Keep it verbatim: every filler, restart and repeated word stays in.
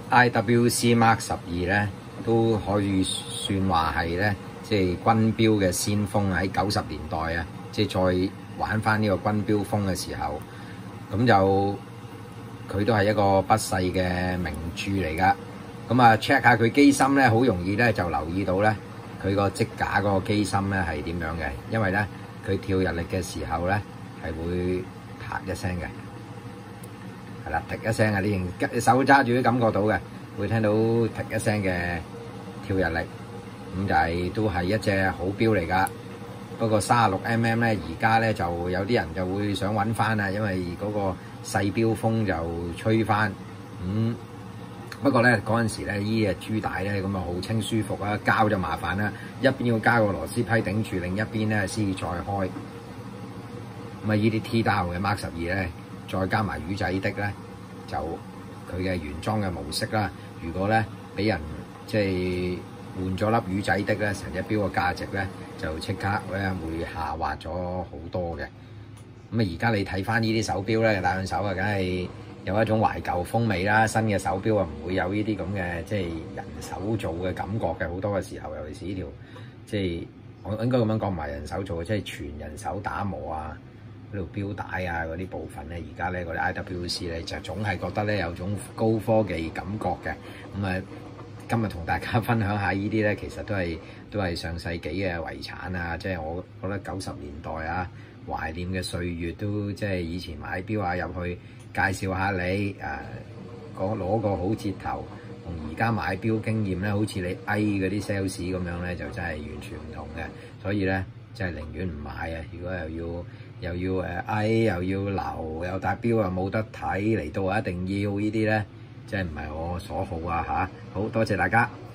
I W C Mark 十二咧都可以算話係咧，即係軍標嘅先鋒喺九十年代啊，即係再玩翻呢個軍標風嘅時候，咁就佢都係一個不世嘅名著嚟噶。咁啊 check 下佢機芯咧，好容易咧就留意到咧，佢個積架嗰個機芯咧係點樣嘅，因為咧佢跳日曆嘅時候咧係會啪一聲嘅。係啦，踢一聲啊！你用手揸住都感覺到嘅，會聽到踢一聲嘅跳日曆，咁就係都係一隻好錶嚟㗎。不過三十六 mm 咧，而家咧就有啲人就會想揾翻啊，因為嗰個細錶風就吹翻。咁、嗯、不過咧嗰陣時咧，依隻珠帶咧咁啊好清舒服啊，膠就麻煩啦，一邊要加個螺絲批頂住，另一邊咧先至再開。咁啊，依啲 T 打嘅 Mark 十二咧。再加埋魚仔的咧，就佢嘅原裝嘅模式啦。如果咧俾人即係換咗粒魚仔的咧，成隻錶嘅價值咧就即刻咧會下滑咗好多嘅。咁啊，而家你睇翻呢啲手錶咧，戴上手啊，梗係有一種懷舊風味啦。新嘅手錶啊，唔會有呢啲咁嘅即係人手做嘅感覺嘅。好多嘅時候，尤其是呢條即係我應該咁樣講，唔係人手做嘅，即係全人手打磨啊。嗰條錶帶啊，嗰啲部分咧，而家咧嗰啲 I W C 咧就總係覺得咧有種高科技感覺嘅。咁啊，今日同大家分享下呢啲咧，其實都係都係上世紀嘅遺產啊！即係我覺得九十年代啊，懷念嘅歲月都即係以前買錶啊入去介紹下你誒，講攞個好折頭，同而家買錶經驗咧，好似你 A 嗰啲 sales 咁樣咧，就真係完全唔同嘅。所以咧，真係寧願唔買啊！如果又要又要誒 A 又要留，又戴錶又冇得睇，嚟到啊一定要呢啲咧，即係唔係我所好啊嚇！好多謝大家。